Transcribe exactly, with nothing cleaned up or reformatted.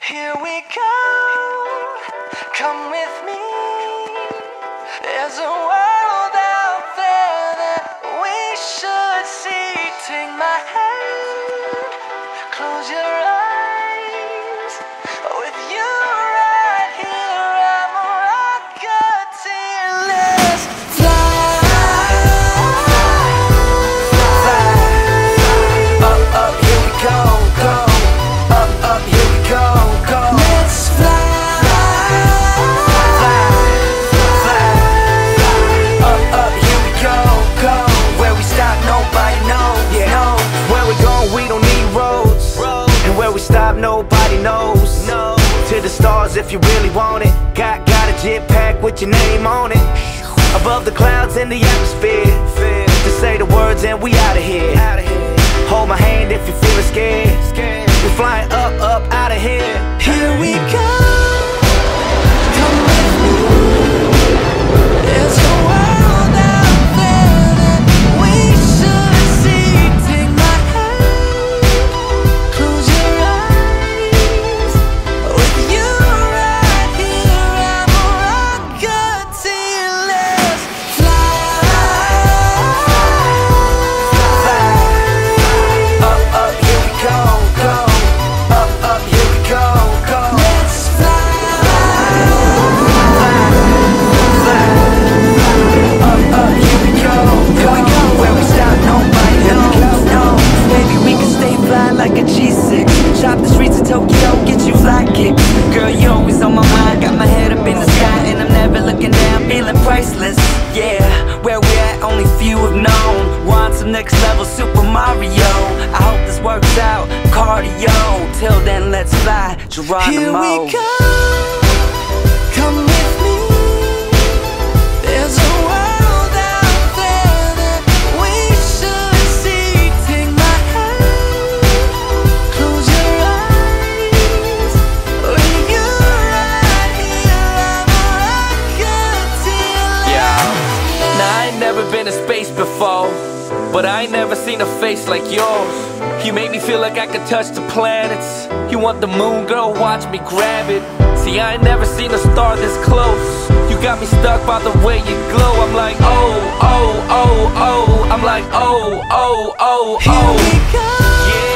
Here we go, come with me. There's a world out there that we should see. Take my hand, close your eyes. With you right here, I'm a rocketeer. Let's fly, fly. Up, up, here we go, go. Up, up, here we go, go. Let's fly, fly, fly. Up, up, here we go, go. Where we stop, nobody knows, yeah. No. Where we going, we don't need roads. And where we stop, nobody knows. No. To the stars if you really want it. Got, got a jet pack with your name on it. Above the clouds in the atmosphere. Just say the words and we out of here. Hold my hand if you're feeling scared. We're flying up, up, out of here. Here we go, come with me. There's a world out there that we should see. Take my hand, close your eyes. With you right here, I'm a rocketeer. Let's fly, fly. Up, up, here we go, go. Up, up, here we go, go. Let's fly, Up, up, here we go, go. Where we stop, nobody knows, no. Maybe we can stay fly like a G six. Shop the streets of Tokyo, get you fly kicks. Girl, you always on my mind. Got my head up in the sky and I'm never looking down, feeling priceless. Yeah, where we at, only few have known. Want some next level Super Mario. I hope this works out, cardio. Till then, let's fly, Geronimo. here we go, come with me. There's a world out there that we should see. Take my hand, close your eyes. With you right here, I'm a rocketeer. Yeah. Now I ain't never been to space before, but I ain't never seen a face like yours. You make me feel like I could touch the planets. You want the moon, girl, watch me grab it. See, I ain't never seen a star this close. You got me stuck by the way you glow. I'm like, oh, oh, oh, oh. I'm like, oh, oh, oh, oh. Here we go, Yeah.